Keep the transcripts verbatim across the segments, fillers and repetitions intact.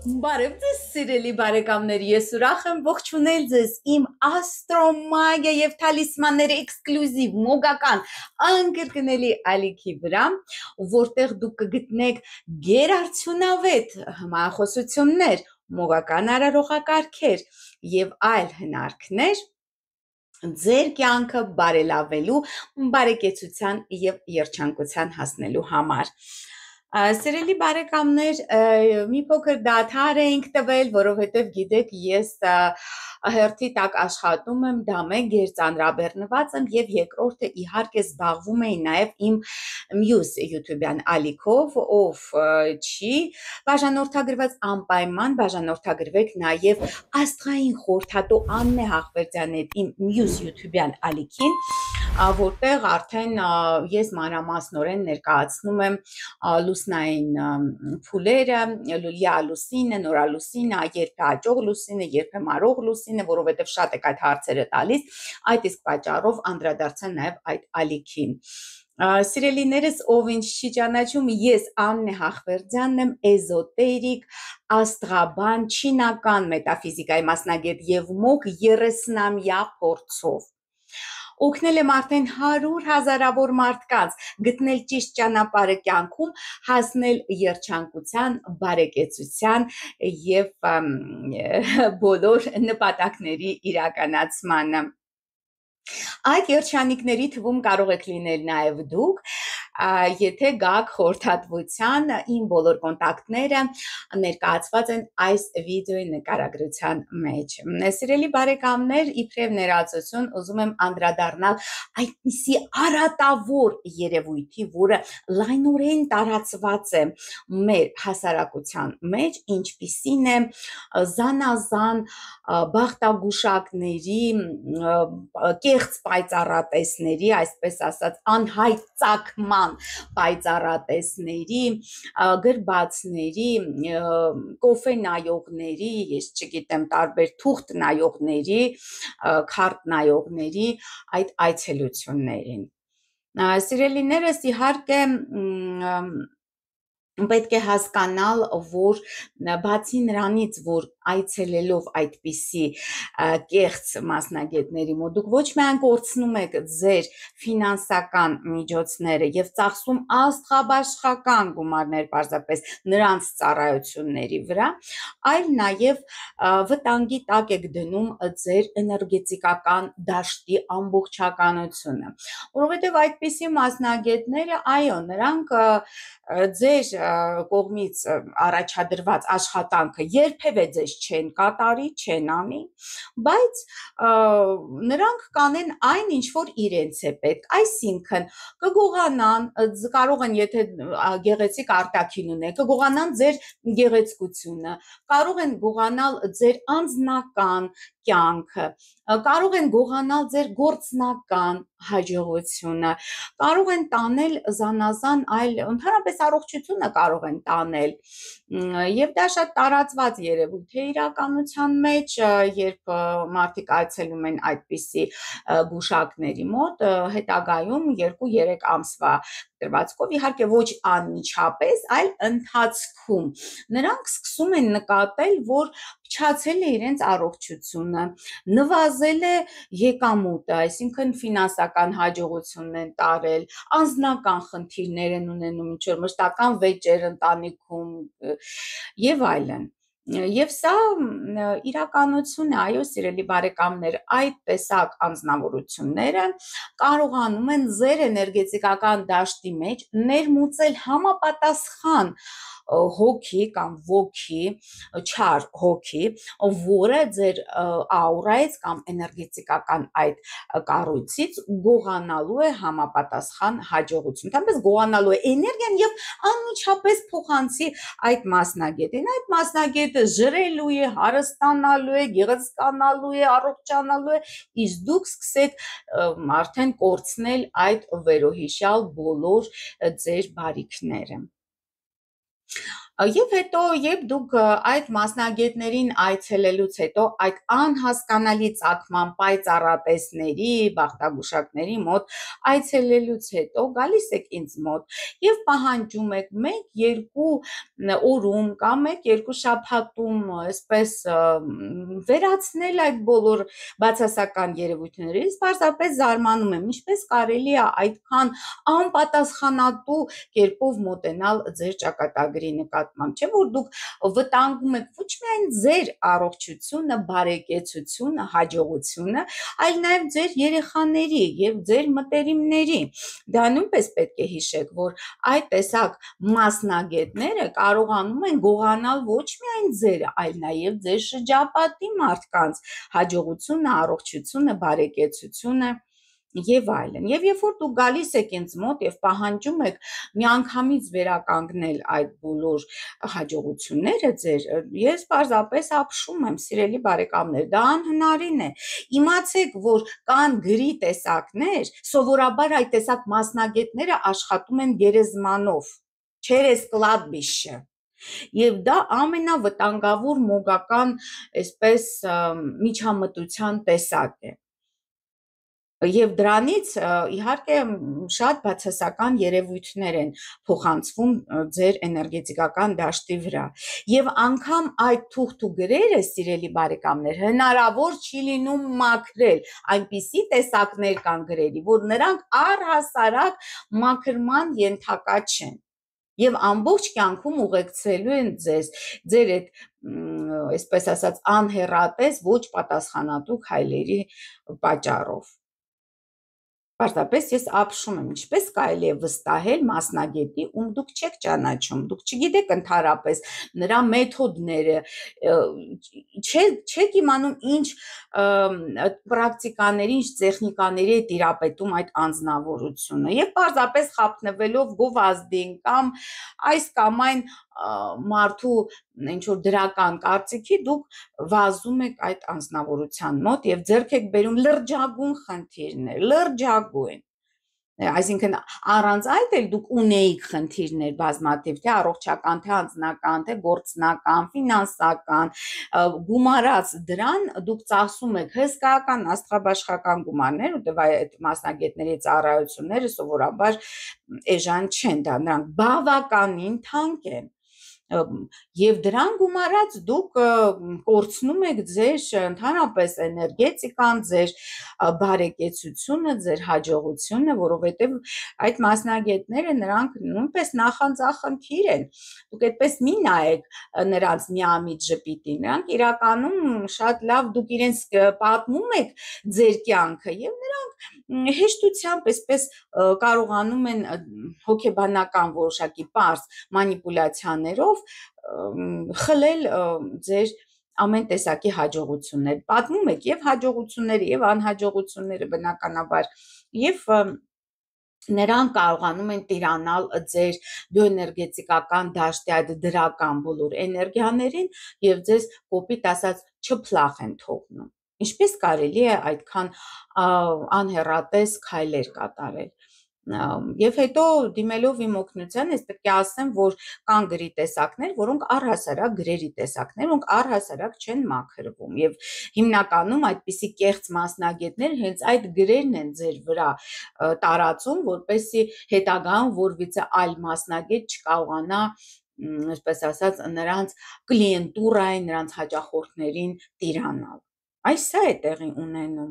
Բարև ձեզ սիրելի բարեկամներ, ես ուրախ եմ ողջունել ձեզ իմ աստրոմագիա եւ թալիսմանների էքսկլյուզիվ մոգական անկրկնելի ալիքի վրա, որտեղ դուք կգտնեք գերարդյունավետ հմայախոսություններ, մոգական արարողակարգեր եւ այլ հնարքներ ձեր կյանքը բարելավելու, բարեկեցության եւ երջանկության հասնելու համար։ Սիրելի բարեկամներ, մի փոքր դադար էինք տվել, որովհետև գիտեք, ես հերթի տակ աշխատում եմ, դամե գերծանրաբեռնված եմ եւ երկրորդը իհարկե զբաղվում էի նաեւ իմ մյուս YouTube-յան ալիքով, ով չի բաժանորդագրված, անպայման բաժանորդագրվեք նաեւ աստղային խորհրդատու Աննե Հաղվերդյանի իմ մյուս YouTube-յան ալիքին, որտեղ արդեն ես մանրամասնորեն ներկայացնում եմ լուսնային փուլերը, լույա լուսինը, նորալուսինը, երբ է աճող լուսինը, երբ է մարող լուսինը, որովհետև շատ եք այդ հարցերը տալիս, այդ իսկ պատճառով անդրադարձա նաև այդ ալիքին։ Սիրելիներս, ով ինչ չի ճանաչում, ես Աննե Հաղվերդյանն եմ, էզոտերիկ, աստղաբան, չինական մետաֆիզիկայի մասնագետ եւ մոկ երեսնամյա փորձով։ Օգնել եմ արդեն հարյուր հազարավոր մարդկանց գտնել ճիշտ ճանապարհը կյանքում, հասնել երջանկության, բարեկեցության եւ բոլոր նպատակների իրականացմանը։ Այդ երջանիկների թվում կարող եք լինել նաև դուք, եթե գաք խորհրդատվության, իմ բոլոր կոնտակտները ներկայացված են այս վիդեոյի նկարագրության մեջ։ Սիրելի բարեկամներ, իբրև ներածություն ուզում եմ անդրադառնալ այդպիսի արատավոր երևույթի, որը լայնորեն տարածված է մեր հասարակության մեջ, ինչպիսին է զանազան բախտագուշակների, կեղծ պայծառատեսների, այսպես ասած, անհայտ ծագման պայծառատեսների, գրբացների, կոֆե նայողների, ես չգիտեմ, տարբեր թուղթ նայողների, քարտ նայողների այդ այցելություններին։ Սիրելիներս, իհարկե պետք է հասկանալ, որ բացի նրանից, որ այցելելով այդպիսի կեղծ մասնագետների մոտ դուք ոչ միայն կորցնում եք ձեր ֆինանսական միջոցները եւ ծախսում աստղաբաշխական գումարներ պարզապես նրանց ծառայությունների վրա, այլ նաեւ վտանգի տակ եք դնում ձեր էներգետիկական դաշտի ամբողջականությունը, որովհետեւ այդպիսի մասնագետները, այո, նրանք ձեր կողմից առաջադրված աշխատանքը երբևէ ձեզ չեն կատարի, չեն անի, բայց նրանք կանեն այն, ինչ որ իրենց է պետք, այսինքն կգողանան, կարող են, եթե գեղեցիկ արտաքին ունեք, կգողանան ձեր գեղեցկությունը, կարող են գողանալ ձեր անձնական կյանքը, կարող են գողանալ ձեր գործնական հաջողությունը, կարող են տանել զանազան այլ, ընդհանրապես առողջությունը կարող են տանել եւ դա շատ տարածված երևույթ է իրականության մեջ, երբ մարդիկ այցելում են այդպիսի գուշակների մոտ, հետագայում երկու-երեք ամսվա տրվածքով, իհարկե ոչ անմիջապես, այլ ընթացքում նրանք սկսում են նկատել, որ փչացել է իրենց առողջությունը, նվազել է եկամուտը, այսինքն ֆինանսական հաջողությունն են տարել, անձնական խնդիրներ են ունենում, ինչ որ մշտական վեճեր ընտանիքում եւ այլն։ Եվ սա իրականություն է, այո, սիրելի բարեկամներ, այդ տեսակ անձնավորությունները կարողանում են ձեր էներգետիկական դաշտի մեջ ներմուծել համապատասխան հոգի կամ ոգի, չար հոգի, որը ձեր աուրայից կամ էներգետիկական այդ կառույցից գողանալու է համապատասխան հաջողություն, այնպես գողանալու է էներգիան եւ անմիջապես փոխանցի այդ մասնագետին, այդ մասնագետը ժրելու է, հարստանալու է, գեղեցկանալու է, առողջանալու է, իսկ դուք սկսեք արդեն կորցնել այդ վերոհիշյալ բոլոր ձեր բարիքները։ Եվ հետո, երբ դուք այդ մասնագետներին այցելելուց հետո այդ անհասկանալի ծագման պայծառատեսների, բախտագուշակների մոտ այցելելուց հետո գալիս եք ինձ մոտ եւ պահանջում եք մեկ-երկու օրում կամ մեկ-երկու շաբաթում այսպես վերացնել այդ բոլոր բացասական երևույթները, ես պարզապես զարմանում եմ, ինչպես կարելի է այդքան անպատասխանատու կերպով մոտենալ ձեր ճակատագրի նկատմամբ, չէ՞ որ դուք վտանգում եք ոչ միայն ձեր առողջությունը, բարեկեցությունը, հաջողությունը, այլ նաև ձեր երեխաների եւ ձեր մտերիմների։ Դա նույնպես պետք է հիշեք, որ այդ տեսակ մասնագետները կարողանում են գողանալ ոչ միայն ձերը, այլ նաև ձեր շրջապատի մարդկանց հաջողությունը, առողջությունը, բարեկեցությունը եւ այլն։ Եվ երբ որ դուք գալիս եք ինձ մոտ եւ պահանջում եք միանգամից վերականգնել այդ բոլոր հաջողությունները ձեր, ես պարզապես ապշում եմ, սիրելի բարեկամներ, դա անհնարին է։ Իմացեք, որ կան գրի տեսակներ, սովորաբար այդ տեսակ մասնագետները աշխատում են գերեզմանով, չերես կլադբիշը։ Եվ դա ամենավտանգավոր մոգական, այսպես միջամտության տեսակ է։ Եվ դրանից իհարկե շատ բացասական երևույթներ են փոխանցվում ձեր էներգետիկական դաշտի վրա։ Եվ անգամ այդ թուղթ ու գրերը, սիրելի բարեկամներ, հնարավոր չի լինում մաքրել, այնպիսի տեսակներ կան գրերի, որ նրանք առհասարակ մաքրման ենթակա չեն։ Եվ ամբողջ կյանքում ուղեկցելու են ձեզ ձեր այդ, այսպես ասած, անհեռատես ոչ պատասխանատու քայլերի պատճառով։ Պարզապես ես ապշում եմ, ինչպես կարելի է վստահել մասնագետի, ում դուք չեք ճանաչում, դուք չգիտեք ընդհանրապես նրա մեթոդները, չեք իմանում ինչ պրակտիկաների, ինչ տեխնիկաների է տիրապետում այդ անձնավորությունը եւ պարզապես խափնվելով գովազդին կամ այս կամ այն մարդու ինչ որ դրական կարծիքի դուք վազում եք այդ անձնավորության մոտ եւ ձեռք եք բերում լրջագույն խնդիրներ, լրջագույն։ Այսինքն առանց այդ էլ դուք ունեիք խնդիրներ բազմաթիվ, թե առողջական, թե անձնական, թե գործնական, ֆինանսական, գումարած դրան դուք ծախսում եք հսկայական աստղաբաշխական գումարներ, որտեղ այդ մասնագետների ծառայությունները սովորաբար էժան չեն, դա նրանք բավականին թանկ են։ Եվ դրան գումարած դուք կորցնում եք ձեր ընդհանրապես էներգետիկան, ձեր բարեկեցությունը, ձեր հաջողությունը, որովհետև այդ մասնագետները նրանք նույնպես նախանձախնդիր են։ Դուք այդպես մի նայեք նրանց միամիտ ժպիտին, նրանք իրականում շատ լավ դուք իրենց պատմում եք ձեր կյանքը եւ նրանք հեշտությամբ այսպես կարողանում են հոգեբանական որոշակի պարզ մանիպուլյացիաներով խլել ձեր ամեն տեսակի հաջողություններ, պատմում եք եւ հաջողությունները եւ անհաջողությունները բնականաբար եւ նրանք կարողանում են տիրանալ ձեր բիոէներգետիկական դաշտի այդ դրական բոլոր էներգիաներին եւ ձեզ կոպիտ ասած չփլախ են թողնում։ Ինչպես կարելի է այդքան անհեռատես քայլեր կատարել։ Եվ հետո դիմելով իմ օգնության, ես պետք է ասեմ, որ կան գրի տեսակներ, որոնք առհասարակ գրերի տեսակներ, որոնք առհասարակ չեն մաքրվում եւ հիմնականում այդպիսի կեղծ մասնագետներ հենց այդ գրերն են ձեր վրա տարածում, որպեսզի հետագայում որևիցե այլ մասնագետ չկարողանա, այսպես ասած, նրանց կլիենտուրային, նրանց հաճախորդներին տիրանալ։ Այս սա է տեղի ունենում։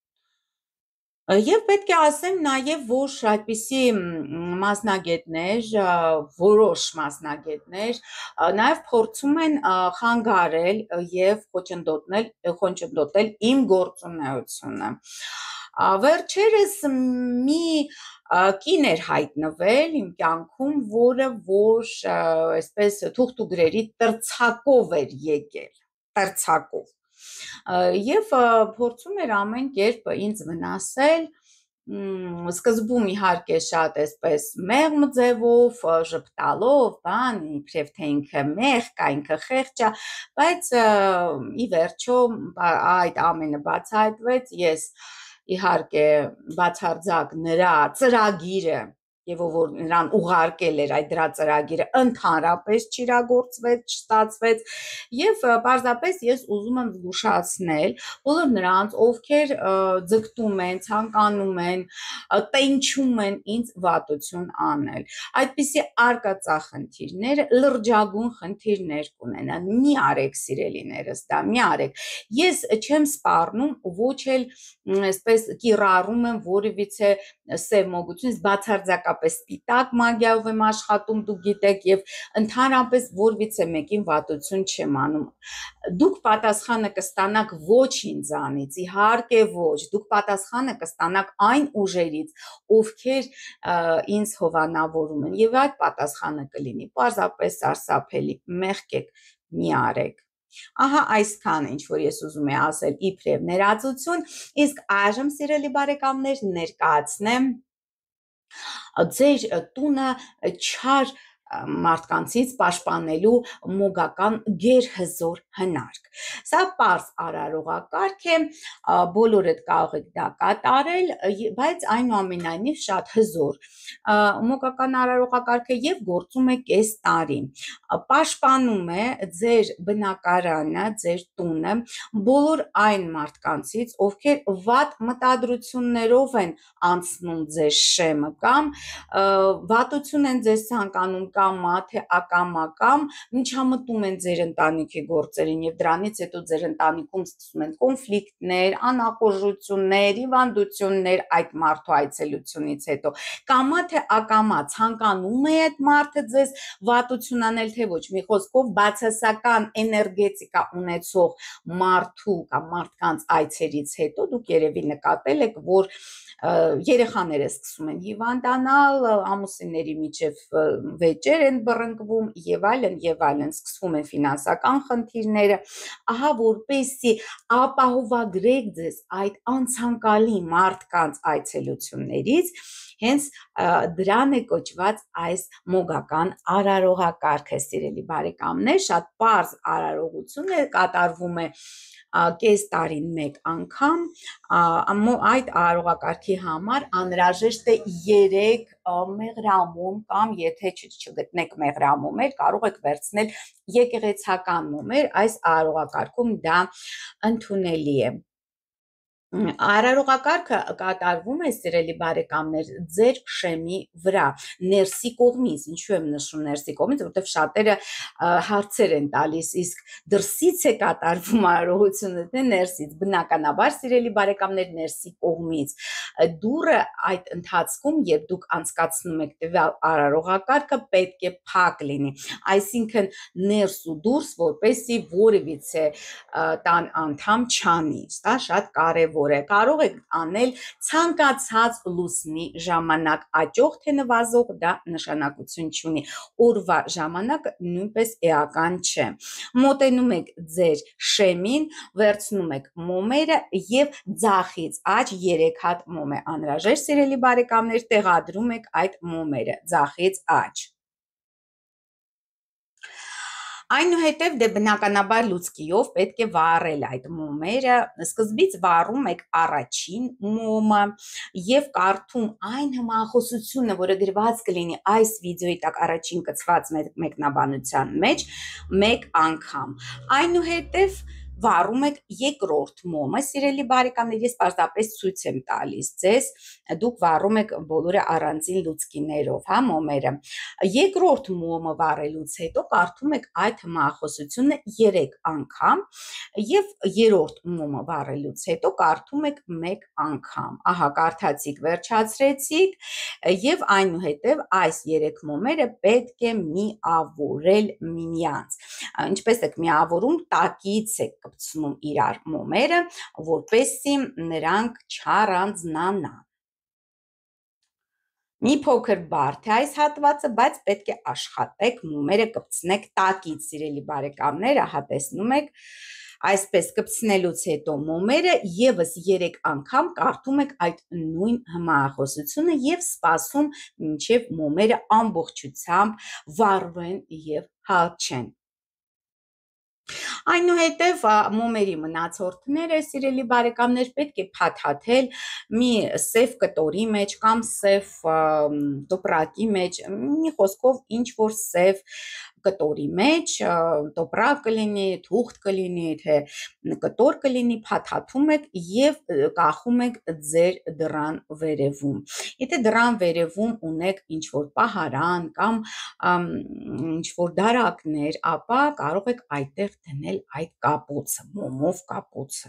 Եվ պետք է ասեմ նաև, որ այդպիսի մասնագետներ, որոշ մասնագետներ նաև փորձում են խանգարել եւ խոչընդոտնել, խոչընդոտել իմ գործունեությունը։ Վերջերս մի կին էր հայտնվել իմ կյանքում, որը որ այսպես թուղթ ու գրերի տրցակով էր եկել, տրցակով։ Եվ փորձում էր ամեն կերպ ինձ վնասել, սկզբում իհարկե շատ այսպես մեղմ ձևով, ժպտալով, բան, իբրև թե ինքը մեղք, ինքը խեղճ է, բայց ի վերջո այդ ամենը բացահայտվեց, ես իհարկե բացարձակ նրա ծրագիրը եւ որ նրան ուղարկել էր այդ դրա ծրագիրը ընդհանրապես չիրագործվեց, չստացվեց եւ պարզապես ես ուզում եմ զգուշացնել բոլոր նրանց, ովքեր ձգտում են, ցանկանում են, տենչում են ինձ վատություն անել։ Այդպիսի արկածախնդիրները լրջագույն խնդիրներ կունենան։ Մի արեք, սիրելիներս, դա մի արեք։ Ես չեմ սպառնում, ոչ էլ այսպես կիրառում եմ որևիցե սև մոգություն, բացարձակապես սպիտակ մագիայով եմ աշխատում, դուք գիտեք, եւ ընդհանրապես որևիցե մեկին վատություն չեմ անում։ Դուք պատասխանը կստանաք ոչ ինձանից, իհարկե ոչ, դուք պատասխանը կստանաք այն ուժերից, ովքեր ինձ հովանավորում են, եւ այդ պատասխանը կլինի պարզապես սարսափելի։ Մեղքեք, մի արեք։ Ահա այսքանը, ինչ որ ես ուզում եմ ասել իբրև ներածություն, իսկ այժմ, սիրելի բարեկամներ, ներկայացնեմ ձեր տունը չար մարդկանցից պաշտպանելու մոգական գերհզոր հնարք։ Սա պարզ արարողակարգ է, բոլորդ կարող եք դա կատարել, բայց այնուամենայնիվ շատ հզոր մոգական արարողակարգ է եւ գործում է կես տարի։ Պաշտպանում է ձեր բնակարանը, ձեր տունը բոլոր այն մարդկանցից, ովքեր վատ մտադրություններով են անցնում ձեր շեմը կամ վատություն են ձեզ ցանկանում կամ թե ակամա կամ միջամտում են ձեր ընտանիքի գործերին եւ դրանից հետո ձեր ընտանիքում սկսում են կոնֆլիկտներ, անախորժություններ, հիվանդություններ այդ մարդու այցելությունից հետո կամ թե ակամա ցանկանում է այդ մարդը ձեզ վատություն անել թե ոչ, մի խոսքով բացասական էներգետիկա ունեցող մարդու կամ մարդկանց այցերից հետո դուք երևի նկատել եք, որ երեխաները սկսում են հիվանդանալ, ամուսինների միջև վեճեր են բռնկվում եւ այլն եւ այլն, սկսվում են ֆինանսական խնդիրները, ահա որպեսզի ապահովագրեք ձեզ այդ անցանկալի մարդկանց այցելություններից, հենց դրան է կոչված այս մոգական արարողակարգը, սիրելի բարեկամներ, շատ պարզ արարողություն է, կատարվում է կես տարին մեկ անգամ, այդ արարողակարգի համար անհրաժեշտ է երեք մեղրամոմ կամ եթե չգտնեք մեղրամոմեր, կարող եք վերցնել եկեղեցական մոմեր, այս արարողակարգում դա ընդունելի է։ Արարողակարգը կատարվում է, սիրելի բարեկամներ, ձեր շեմի վրա, ներսի կողմից, ինչու եմ նշում ներսի կողմից, որովհետև շատերը հարցեր են տալիս, իսկ դրսից է կատարվում արարողությունը, թե ներսից, բնականաբար, սիրելի բարեկամներ, ներսի կողմից, դուռը այդ ընթացքում, երբ դուք անցկացնում եք տվյալ արարողակարգը, պետք է փակ լինի, այսինքն ներս ու դուրս, որպեսզի որևիցե տան անդամ չանի, դա շատ կարևոր է, կարող եք անել ցանկացած լուսնի ժամանակ, աճող թե նվազող, դա նշանակություն չունի, օրվա ժամանակ նույնպես էական չէ, մոտենում եք ձեր շեմին, վերցնում եք մոմերը եւ ձախից աջ երեք հատ մոմ է անհրաժեշտ, սիրելի բարեկամներ, տեղադրում եք այդ մոմերը ձախից աջ։ Այնուհետև դե բնականաբար լուցկիով պետք է վառել այդ մոմերը, սկզբից վառում եք առաջին մոմը եւ կարդում այն հմախոսությունը, որը գրված կլինի այս վիդեոյի տակ առաջին կցված մեկնաբանության մեջ, մեկ անգամ։ Այնուհետև վառում եք երկրորդ մոմը, սիրելի բարեկամներ, ես պարզապես ցույց եմ տալիս ձեզ, դուք վառում եք բոլորը առանձին լուցկիներով, հա, մոմերը։ Երկրորդ մոմը վառելուց հետո կարդում եք այդ հմախոսությունը երեք անգամ եւ երրորդ մոմը վառելուց հետո կարդում եք մեկ անգամ։ Ահա, կարդացիք, վերջացրեցիք եւ այնուհետեւ այս երեք մոմերը պետք է միավորել միմյանց։ Ինչպես եք միավորում, տակից եք կպցնում իրար մոմերը, որպեսզի նրանք չառանձնանան։ Մի փոքր բարդ է այս հատվածը, բայց պետք է աշխատեք, մոմերը կպցնեք տակից, սիրելի բարեկամներ, ահա տեսնում եք, այսպես կպցնելուց հետո մոմերը եւս երեք անգամ կարդում եք այդ նույն հմախոսությունը եւ սպասում մինչեւ մոմերը ամբողջությամբ վառվեն եւ հալչեն։ Այնուհետև մոմերի մնացորդները, սիրելի բարեկամներ, պետք է փաթաթել մի սև կտորի մեջ կամ սև տոպրակի մեջ, մի խոսքով ինչ որ սև կտորի մեջ, տոպրակ կլինի, թուղթ կլինի, թե կտոր կլինի, փաթաթում եք եւ կախում եք ձեր դռան վերևում։ Եթե դռան վերևում ունեք ինչ որ պահարան կամ ինչ որ դարակներ, ապա կարող եք այդտեղ դնել այդ կապոցը, մոմով կապոցը։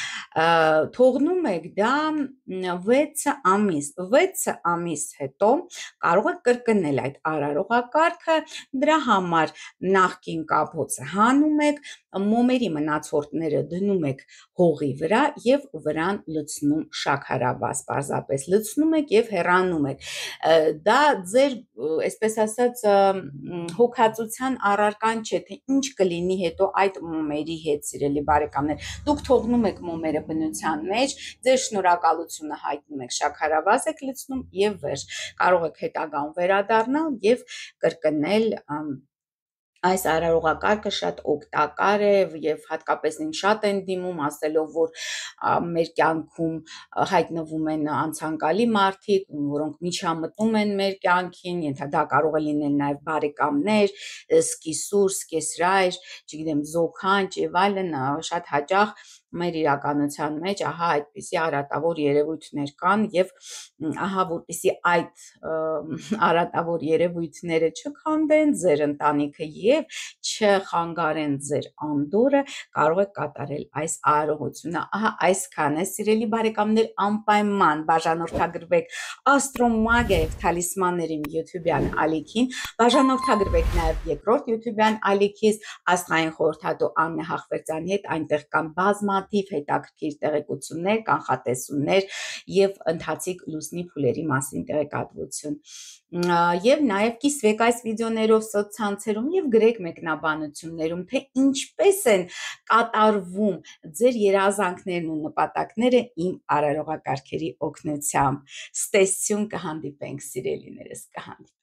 Թողնում եք դա վեց ամիս, վեց ամիս հետո կարող եք կրկնել այդ արարողակարգը, դրա համար նախկին կապոցը հանում եք, մոմերի մնացորդները դնում եք հողի վրա եւ վրան լցնում շաքարավազ, պարզապես լցնում եք եւ հեռանում եք։ Դա ձեր, այսպես ասած, հոգացության առարկան չէ, թե ինչ կլինի հետո այդ մոմերի հետ, սիրելի բարեկամներ։ Դուք թողնում եք մոմերը բնության մեջ, ձեր շնորհակալությունը հայտնում եք, շաքարավազ եք լցնում եւ վերջ։ Կարող եք հետագայում վերադառնալ եւ կրկնել այս արարողակարգը շատ օգտակար է եւ հատկապես ինձ շատ են դիմում ասելով, որ մեր կյանքում հայտնվում են անցանկալի մարդիկ, որոնք միջամտում են մեր կյանքին, դա կարող է լինել նաեւ բարեկամներ, սկիսուր, սկեսրայր, չգիտեմ, զոքանչ եւ այլն, շատ հաճախ մեր իրականության մեջ ահա այդպիսի արատավոր երևույթներ կան եւ ահա որպեսզի այդ արատավոր երևույթները չքանդեն ձեր ընտանիքը եւ չխանգարեն ձեր անդորրը, կարող եք կատարել այս արարողությունը։ Ահա այսքան է, սիրելի բարեկամներ, անպայման բաժանորդագրվեք Աստրոմագիա եւ թալիսմանների YouTube-յան ալիքին, բաժանորդագրվեք նաեւ երկրորդ YouTube-յան ալիքից Աստղային խորհրդատու Աննե Հախվերդյանի հետ, այնտեղ կան բազմաթիվ հետաքրքիր տեղեկություններ, կանխատեսումներ եւ ընթացիկ լուսնի փուլերի մասին տեղեկատվություն։ Եվ նաև կիսվեք այս վիդեոներով սոցցանցերում եւ գրեք մեկնաբանություններում, թե ինչպես են կատարվում ձեր երազանքներն ու նպատակները իմ արարողակարգերի օգնությամբ։ Ստեսյուն, կհանդիպենք, սիրելիներս, կհանդիպենք։